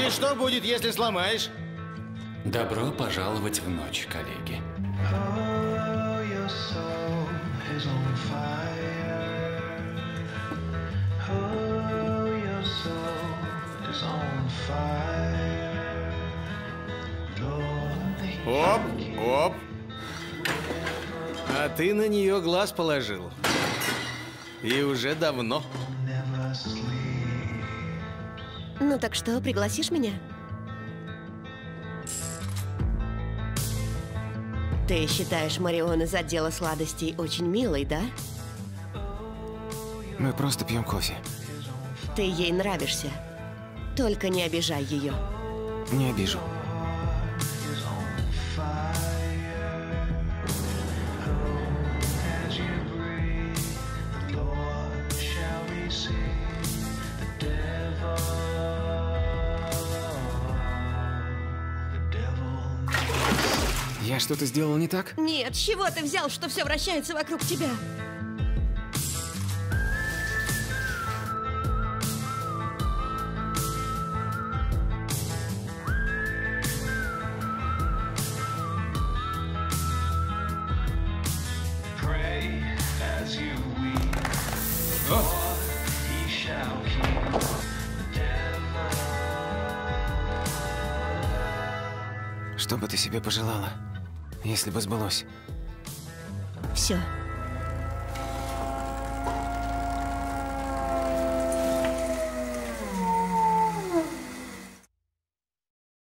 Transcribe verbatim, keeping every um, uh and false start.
И что будет, если сломаешь? Добро пожаловать в ночь, коллеги. Оп, оп. А ты на нее глаз положил. И уже давно. Ну так что, пригласишь меня? Ты считаешь Марион из отдела сладостей очень милой, да? Мы просто пьем кофе. Ты ей нравишься. Только не обижай ее. Не обижу. Я что-то сделал не так? Нет, с чего ты взял, что все вращается вокруг тебя? Что бы ты себе пожелала, если бы сбылось? Все.